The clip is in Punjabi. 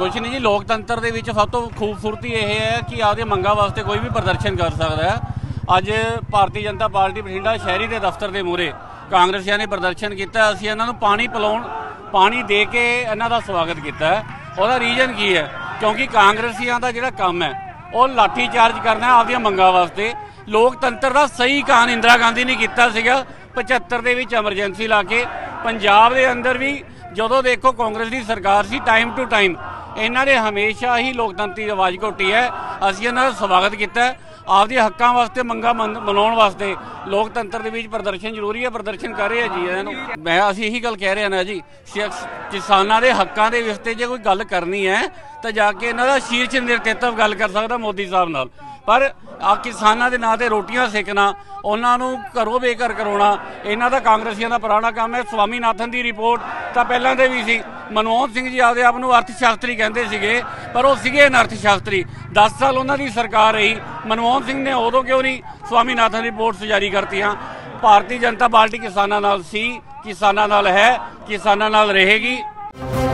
कुछ नहीं जी, लोकतंत्र ਦੇ ਵਿੱਚ ਸਭ ਤੋਂ ਖੂਬਸੂਰਤੀ ਇਹ ਹੈ ਕਿ ਆਪਦੇ ਮੰਗਾਂ ਵਾਸਤੇ ਕੋਈ ਵੀ ਪ੍ਰਦਰਸ਼ਨ ਕਰ ਸਕਦਾ ਹੈ। ਅੱਜ ਭਾਰਤੀ ਜਨਤਾ ਪਾਰਟੀ ਬਠਿੰਡਾ ਸ਼ਹਿਰੀ ਦੇ ਦਫ਼ਤਰ ਦੇ ਮੂਹਰੇ ਕਾਂਗਰਸੀਆਂ ਨੇ ਪ੍ਰਦਰਸ਼ਨ ਕੀਤਾ। ਅਸੀਂ ਇਹਨਾਂ ਨੂੰ ਪਾਣੀ ਦੇ ਕੇ ਇਹਨਾਂ ਦਾ ਸਵਾਗਤ ਕੀਤਾ। ਉਹਦਾ ਰੀਜ਼ਨ ਕੀ ਹੈ? ਕਿਉਂਕਿ ਕਾਂਗਰਸੀਆਂ ਦਾ ਜਿਹੜਾ ਕੰਮ ਹੈ ਉਹ ਲਾਠੀ ਚਾਰਜ ਕਰਨਾ ਆਪਦੀਆਂ ਮੰਗਾਂ ਵਾਸਤੇ। ਲੋਕਤੰਤਰ ਦਾ ਸਹੀ ਕਾਨ ਇੰਦਰਾ ਗਾਂਧੀ ਨੇ ਕੀਤਾ ਸੀਗਾ 75 ਦੇ ਵਿੱਚ ਐਮਰਜੈਂਸੀ ਲਾ ਕੇ। ਪੰਜਾਬ ਦੇ ਅੰਦਰ ਵੀ ਜਦੋਂ ਦੇਖੋ ਕਾਂਗਰਸ ਦੀ ਸਰਕਾਰ ਸੀ, ਟਾਈਮ ਟੂ ਟਾਈਮ ਇਹਨਾਂ ਨੇ ਹਮੇਸ਼ਾ ਹੀ ਲੋਕਤੰਤਰ ਦੀ ਆਵਾਜ਼ ਘੋਟੀ ਹੈ। ਅਸੀਂ ਇਹਨਾਂ ਦਾ ਸਵਾਗਤ ਕੀਤਾ। ਆਪਦੇ ਹੱਕਾਂ ਵਾਸਤੇ ਮੰਗਾਂ ਮਨਾਉਣ ਵਾਸਤੇ ਲੋਕਤੰਤਰ ਦੇ ਵਿੱਚ ਪ੍ਰਦਰਸ਼ਨ ਜ਼ਰੂਰੀ ਹੈ। ਪ੍ਰਦਰਸ਼ਨ ਕਰ ਰਹੇ ਆ ਜੀ ਇਹਨਾਂ ਨੂੰ। ਅਸੀਂ ਇਹੀ ਗੱਲ ਕਹਿ ਰਹੇ ਨਾ ਜੀ, ਕਿਸਾਨਾਂ ਦੇ ਹੱਕਾਂ ਦੇ ਵਾਸਤੇ ਜੇ ਕੋਈ ਗੱਲ ਕਰਨੀ ਹੈ ਤਾਂ ਜਾ ਕੇ ਇਹਨਾਂ ਦਾ ਸ਼ੀਰਸ਼ ਨੇਤਰਤਵ ਗੱਲ ਕਰ ਸਕਦਾ ਮੋਦੀ ਸਾਹਿਬ ਨਾਲ। ਪਰ ਆ ਕਿਸਾਨਾਂ ਦੇ ਨਾਂ ਤੇ ਰੋਟੀਆਂ ਸੇਕਣਾ, ਉਹਨਾਂ ਨੂੰ ਘਰੋਂ ਬੇਘਰ ਕਰਾਉਣਾ ਇਹਨਾਂ ਦਾ ਕਾਂਗਰਸੀਆਂ ਦਾ ਪੁਰਾਣਾ ਕੰਮ ਹੈ। ਸਵਾਮੀਨਾਥਨ ਦੀ ਰਿਪੋਰਟ ਤਾਂ ਪਹਿਲਾਂ ਦੇ ਵੀ ਸੀ। ਮਨਮੋਹਨ ਸਿੰਘ ਜੀ ਆਪਦੇ ਆਪ ਨੂੰ ਅਰਥ ਸ਼ਾਸਤਰੀ ਕਹਿੰਦੇ ਸੀਗੇ, ਪਰ ਉਹ ਸੀਗੇ ਅਨਰਥ ਸ਼ਾਸਤਰੀ। 10 ਸਾਲ ਉਹਨਾਂ ਦੀ ਸਰਕਾਰ ਰਹੀ। ਮਨਮੋਹਨ ਸਿੰਘ ਨੇ ਉਦੋਂ ਕਿਉਂ ਨਹੀਂ ਸਵਾਮੀਨਾਥਨ ਰਿਪੋਰਟਸ ਜਾਰੀ ਕਰਤੀਆਂ? ਭਾਰਤੀ ਜਨਤਾ ਪਾਰਟੀ ਕਿਸਾਨਾਂ ਨਾਲ ਸੀ, ਕਿਸਾਨਾਂ ਨਾਲ ਹੈ, ਕਿਸਾਨਾਂ ਨਾਲ ਰਹੇਗੀ।